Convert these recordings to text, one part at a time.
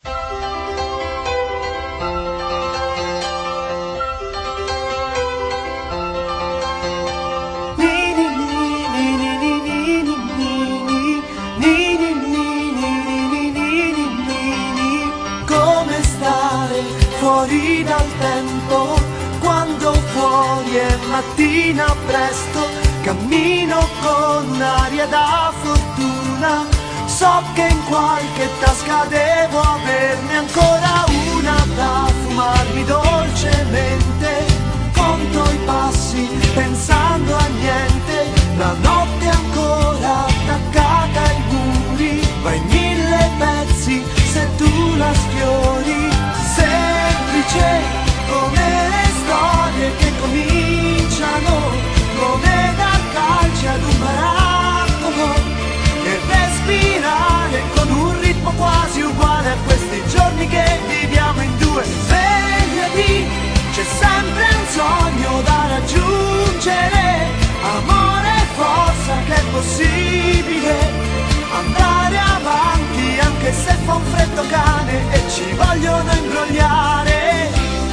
Come stare fuori dal tempo quando fuori è mattina presto. Cammino con un'aria da fortuna, so che in qualche tasca devo averne ancora una da fumarmi dolcemente. Conto i passi pensando a niente, la notte è ancora attaccata ai muri, va in mille pezzi se tu la sfiori. Semplice come le storie che cominciano come dar calci ad un barattolo e respirare con un ritmo quasi uguale a questi giorni che viviamo in due. Svegliati, c'è sempre un sogno da raggiungere, amore e forza che è possibile andare avanti anche se fa un freddo cane e ci vogliono imbrogliare.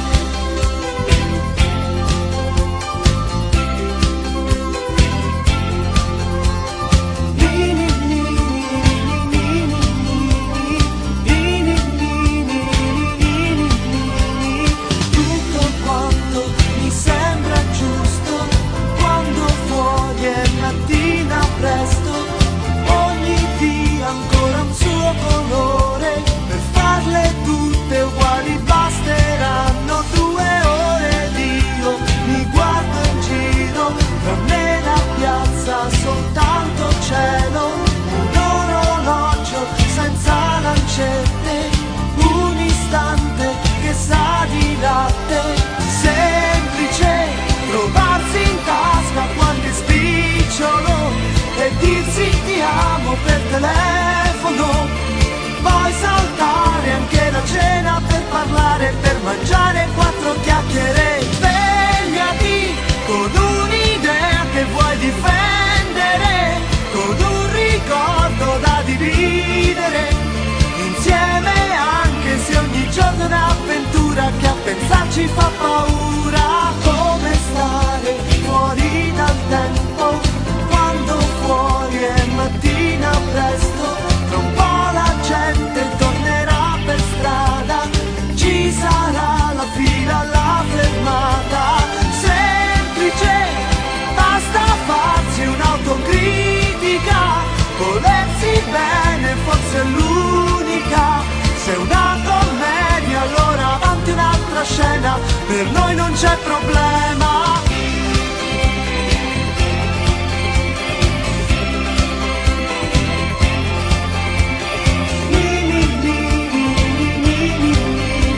Presto, ogni via ancora un suo colore, per farle tutte uguali basteranno 2 ore ed io mi guardo in giro, tra me la piazza soltanto cielo, un orologio senza lancette, un istante che sa di latte. Semplice trovarsi in tasca qualche spicciolo e dirsi ti amo per telefono, poi saltare anche la cena per parlare, per mangiare 4 chiacchiere. Svegliati con un'idea che vuoi difendere, con un ricordo da dividere, insieme anche se ogni giorno è un'avventura che a pensarci fa paura. Come stare fuori dal tempo quando fuori è mattina presto, tra un po' la gente tornerà per strada, ci sarà la fila alla fermata. Semplice, basta farsi un'autocritica, volersi bene forse è l'unica. Se è una commedia allora avanti un'altra scena, per noi non c'è problema.